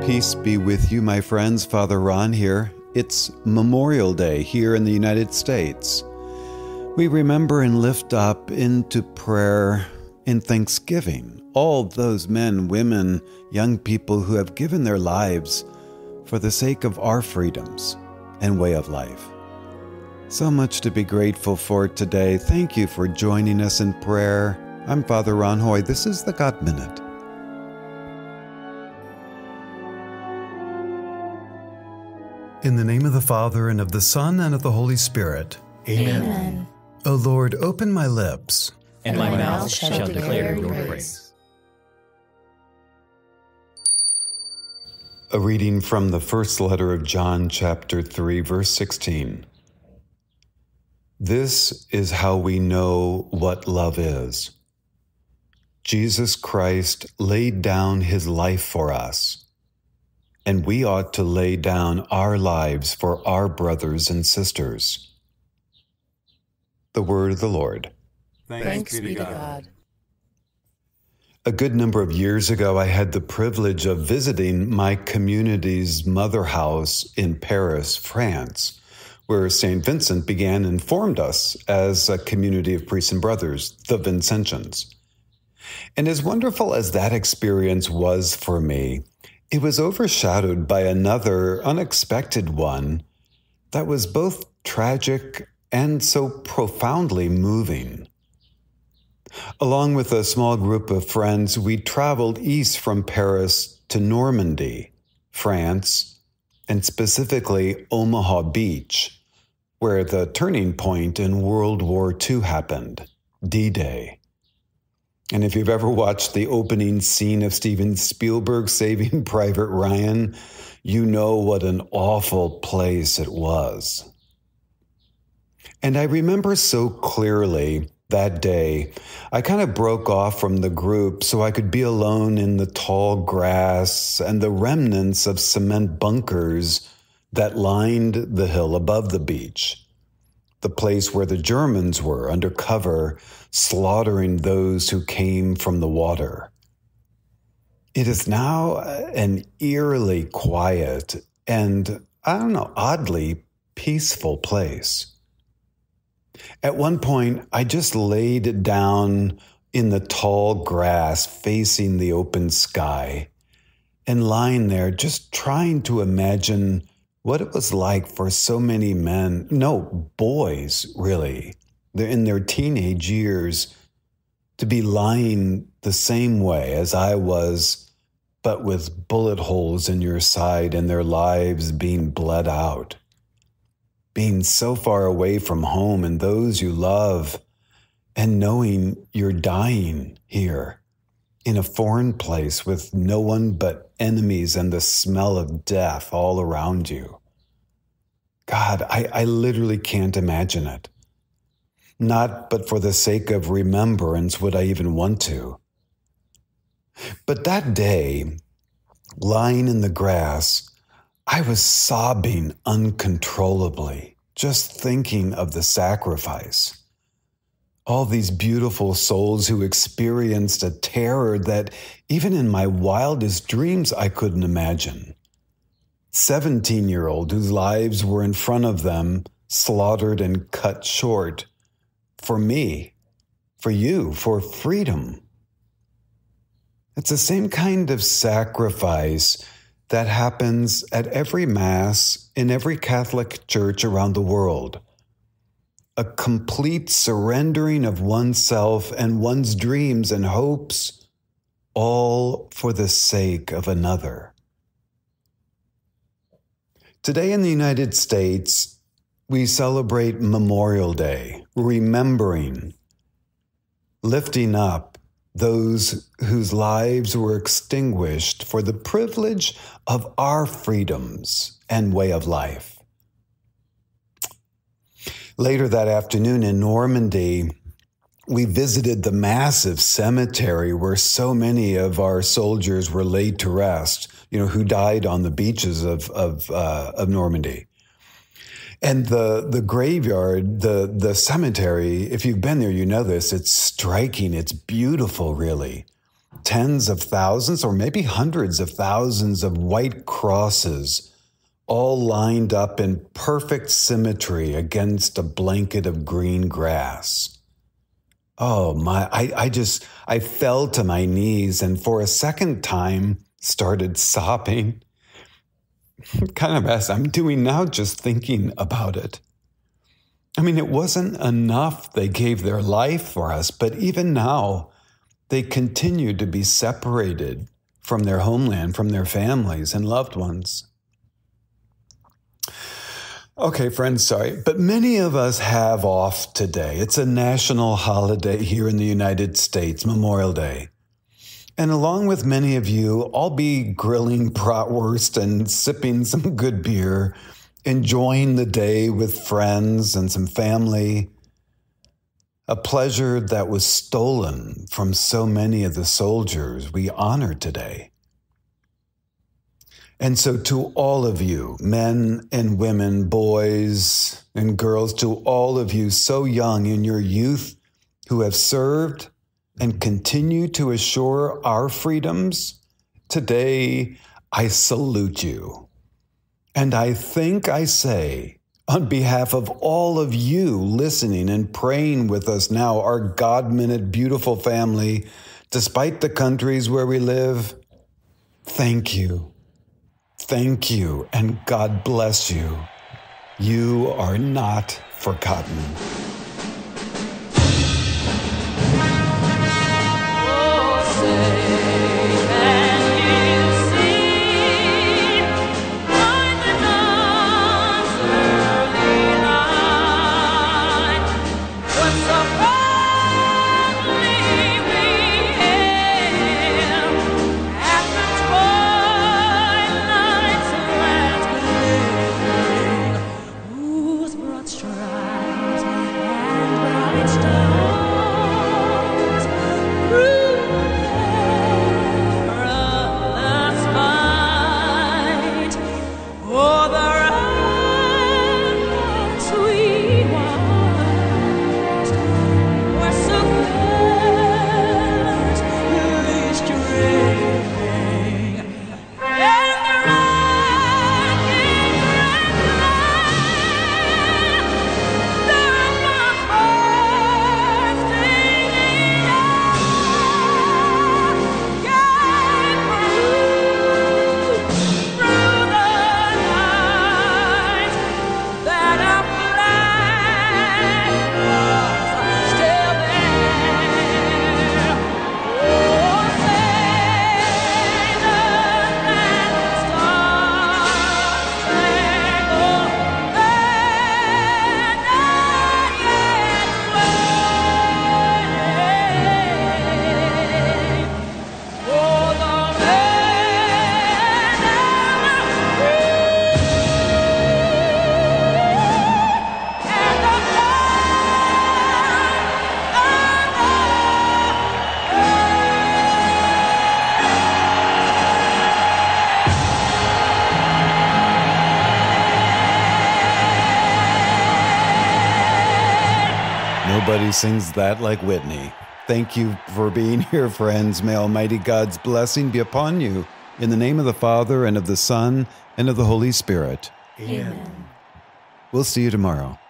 Peace be with you, my friends. Father Ron here. It's Memorial Day here in the United States. We remember and lift up into prayer and thanksgiving all those men, women, young people who have given their lives for the sake of our freedoms and way of life. So much to be grateful for today. Thank you for joining us in prayer. I'm Father Ron Hoy. This is the God Minute. In the name of the Father, and of the Son, and of the Holy Spirit. Amen. O Lord, open my lips, and my mouth shall declare your praise. A reading from the first letter of John, chapter 3, verse 16. This is how we know what love is. Jesus Christ laid down his life for us, and we ought to lay down our lives for our brothers and sisters. The word of the Lord. Thanks be to God. A good number of years ago, I had the privilege of visiting my community's mother house in Paris, France, where St. Vincent began and formed us as a community of priests and brothers, the Vincentians. And as wonderful as that experience was for me, it was overshadowed by another unexpected one that was both tragic and so profoundly moving. Along with a small group of friends, we traveled east from Paris to Normandy, France, and specifically Omaha Beach, where the turning point in World War II happened, D-Day. And if you've ever watched the opening scene of Steven Spielberg's Saving Private Ryan, you know what an awful place it was. And I remember so clearly that day, I kind of broke off from the group so I could be alone in the tall grass and the remnants of cement bunkers that lined the hill above the beach, the place where the Germans were under cover, slaughtering those who came from the water. It is now an eerily quiet and, oddly peaceful place. At one point, I just laid down in the tall grass facing the open sky and lying there just trying to imagine what it was like for so many men, boys really, they're in their teenage years, to be lying the same way as I was, but with bullet holes in your side and their lives being bled out. Being so far away from home and those you love, and knowing you're dying here in a foreign place with no one but enemies and the smell of death all around you. God, I literally can't imagine it. Not but for the sake of remembrance would I even want to. But that day, lying in the grass, I was sobbing uncontrollably, just thinking of the sacrifice. All these beautiful souls who experienced a terror that even in my wildest dreams I couldn't imagine. 17-year-old whose lives were in front of them, slaughtered and cut short. For me, for you, for freedom. It's the same kind of sacrifice that happens at every Mass in every Catholic church around the world. A complete surrendering of oneself and one's dreams and hopes, all for the sake of another. Today in the United States, we celebrate Memorial Day, remembering, lifting up those whose lives were extinguished for the privilege of our freedoms and way of life. Later that afternoon in Normandy, we visited the massive cemetery where so many of our soldiers were laid to rest, who died on the beaches of Normandy. And the graveyard, the cemetery, if you've been there, you know this, it's striking, it's beautiful, really. Tens of thousands or maybe hundreds of thousands of white crosses all lined up in perfect symmetry against a blanket of green grass. Oh my, I fell to my knees and for a second time started sobbing. Kind of as I'm doing now, just thinking about it. I mean, it wasn't enough they gave their life for us, but even now, they continue to be separated from their homeland, from their families and loved ones. Okay, friends, sorry, but many of us have off today. It's a national holiday here in the United States, Memorial Day. And along with many of you, I'll be grilling bratwurst and sipping some good beer, enjoying the day with friends and some family. A pleasure that was stolen from so many of the soldiers we honor today. And so to all of you, men and women, boys and girls, to all of you so young in your youth who have served and continue to assure our freedoms, today I salute you. And I think I say, on behalf of all of you listening and praying with us now, our God-minute beautiful family, despite the countries where we live, thank you. Thank you, and God bless you. You are not forgotten. Nobody sings that like Whitney. Thank you for being here, friends. May Almighty God's blessing be upon you. In the name of the Father, and of the Son, and of the Holy Spirit. Amen. We'll see you tomorrow.